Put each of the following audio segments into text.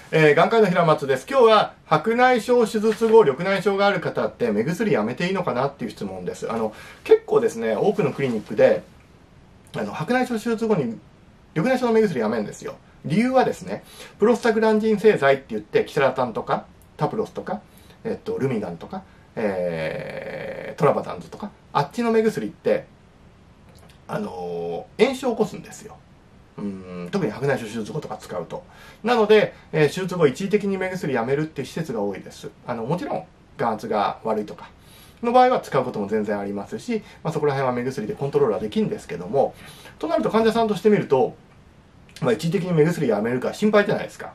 眼科医の平松です。今日は白内障手術後、緑内障がある方って目薬やめていいのかなっていう質問です。結構ですね、多くのクリニックで、白内障手術後に緑内障の目薬やめるんですよ。理由はですね、プロスタグランジン製剤って言って、キセラタンとか、タプロスとか、ルミガンとか、トラバタンズとか、あっちの目薬って、炎症を起こすんですよ。特に白内障手術後とか使うと。なので、手術後一時的に目薬やめるっていう施設が多いです。もちろん、眼圧が悪いとかの場合は使うことも全然ありますし、そこら辺は目薬でコントロールはできるんですけども、となると患者さんとしてみると、一時的に目薬やめるか心配じゃないですか。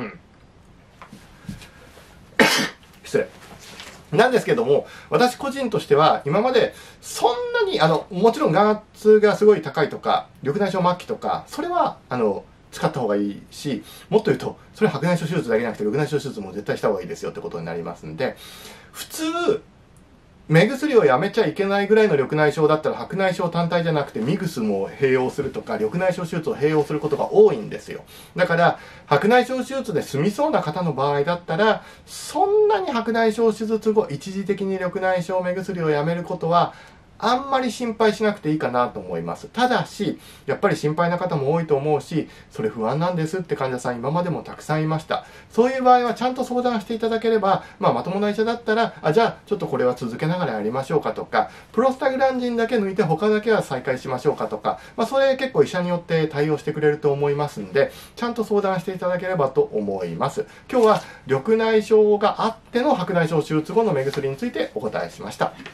失礼。なんですけども、私個人としては、今までそんなに、もちろん眼圧がすごい高いとか、緑内障末期とか、それは、使った方がいいし、もっと言うと、それは白内障手術だけじゃなくて、緑内障手術も絶対した方がいいですよってことになりますんで、普通、目薬をやめちゃいけないぐらいの緑内障だったら白内障単体じゃなくてミグスも併用するとか緑内障手術を併用することが多いんですよ。だから白内障手術で済みそうな方の場合だったらそんなに白内障手術後一時的に緑内障目薬をやめることはあんまり心配しなくていいかなと思います。ただし、やっぱり心配な方も多いと思うし、それ不安なんですって患者さん今までもたくさんいました。そういう場合はちゃんと相談していただければ、まともな医者だったら、じゃあちょっとこれは続けながらやりましょうかとか、プロスタグランジンだけ抜いて他だけは再開しましょうかとか、それ結構医者によって対応してくれると思いますんで、ちゃんと相談していただければと思います。今日は緑内障があっての白内障手術後の目薬についてお答えしました。